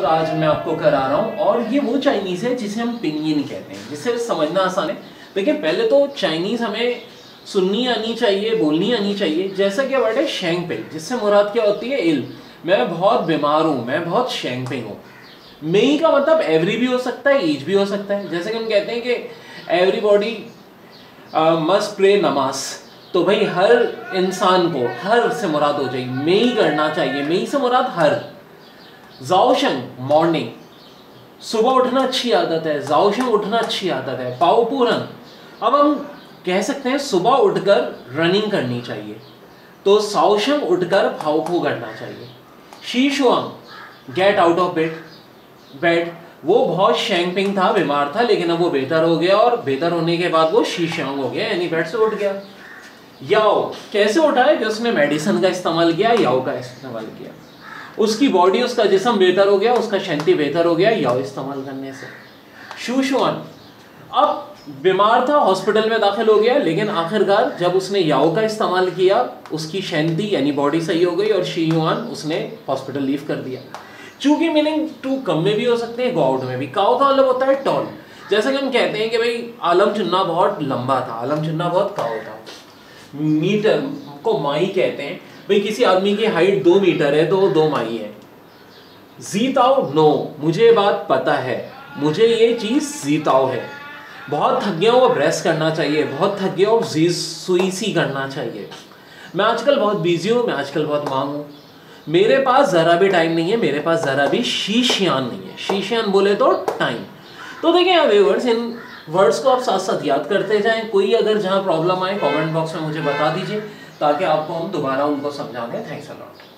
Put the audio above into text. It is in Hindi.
और आज मैं आपको करा रहा हूँ। और ये वो चाइनीज़ है जिसे हम पिंगिन कहते हैं, जिसे समझना आसान है। देखिए पहले तो चाइनीज़ हमें सुननी आनी चाहिए, बोलनी आनी चाहिए। जैसा कि वर्ड है शेंगपिंग, जिससे मुराद क्या होती है? इल। मैं बहुत बीमार हूँ, मैं बहुत शेंगपिंग हूँ। मेई का मतलब एवरी भी हो सकता है, ईच भी हो सकता है। जैसे कि हम कहते हैं कि एवरीबॉडी मस्ट प्रे नमाज, तो भाई हर इंसान को हर से मुराद हो जाएगी, मेई करना चाहिए। मेई से मुराद हर। जाओशंग मॉर्निंग, सुबह उठना अच्छी आदत है, जाओशंग उठना अच्छी आदत है। पाओ पूरन, अब हम कह सकते हैं सुबह उठकर रनिंग करनी चाहिए, तो साओशंग उठकर फाओपू करना चाहिए। शीशुआंग गेट आउट ऑफ बेड, वो बहुत शेंगपिंग था, बीमार था, लेकिन अब वो बेहतर हो गया, और बेहतर होने के बाद वो शीशांग हो गया, यानी बेड से उठ गया। याओ कैसे उठा है कि उसने मेडिसिन का इस्तेमाल किया, याओ का इस्तेमाल किया। उसकी बॉडी, उसका जिस्म बेहतर हो गया, उसका शैंती बेहतर हो गया याओ इस्तेमाल करने से। शूशुआन अब बीमार था, हॉस्पिटल में दाखिल हो गया, लेकिन आखिरकार जब उसने याओ का इस्तेमाल किया, उसकी शैंती यानी बॉडी सही हो गई, और शीयुआन उसने हॉस्पिटल लीव कर दिया। चू की मीनिंग टू कम में भी हो सकते हैं, गो आउट में भी। काओ का मतलब होता है टॉल। जैसे कि हम कहते हैं कि भाई आलम चुन्ना बहुत लंबा था, आलम चुन्ना बहुत काओ था। मीटर को माई कहते हैं, भाई किसी आदमी की हाइट 2 मीटर है तो वो 2 माई है। जीताओ नो, मुझे बात पता है, मुझे ये चीज़ जीताओ है। बहुत थक गया हूँ, अब रेस्ट करना चाहिए। बहुत थक गया हूँ, सुई सी करना चाहिए। मैं आजकल बहुत बिजी हूँ, मैं आजकल बहुत मांग हूँ, मेरे पास ज़रा भी टाइम नहीं है, मेरे पास ज़रा भी शीशियान नहीं है। शीशियान बोले तो टाइम। तो देखिए व्यूअर्स, इन वर्ड्स को आप साथ साथ याद करते जाएं। कोई अगर जहाँ प्रॉब्लम आए कमेंट बॉक्स में मुझे बता दीजिए, ताकि आपको हम दोबारा उनको समझा दें। Thanks a lot.